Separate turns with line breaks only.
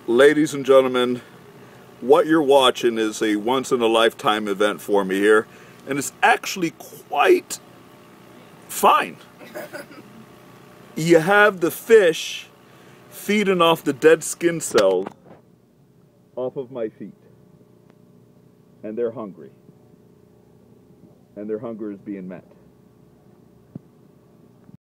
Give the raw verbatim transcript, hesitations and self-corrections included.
Ladies and gentlemen, what you're watching is a once-in-a-lifetime event for me here, and it's actually quite fine. You have the fish feeding off the dead skin cells off of my feet, and they're hungry, and their hunger is being met.